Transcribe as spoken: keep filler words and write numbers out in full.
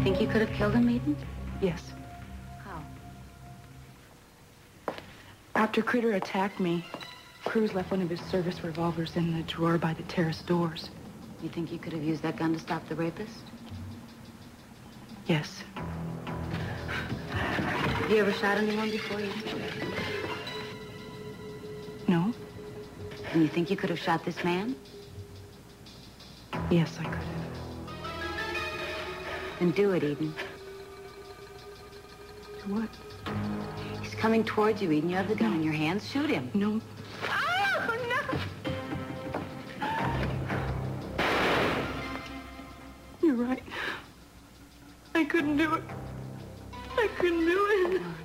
Think you could have killed him, Eden? Yes. How? After Critter attacked me, Cruz left one of his service revolvers in the drawer by the terrace doors. You think you could have used that gun to stop the rapist? Yes. Have you ever shot anyone before, Eden? No? And you think you could have shot this man? Yes, I could have. Then do it, Eden. What? He's coming towards you, Eden. You have the gun No. in your hands. Shoot him. No. Oh, no! You're right. I couldn't do it. I couldn't do it. Oh,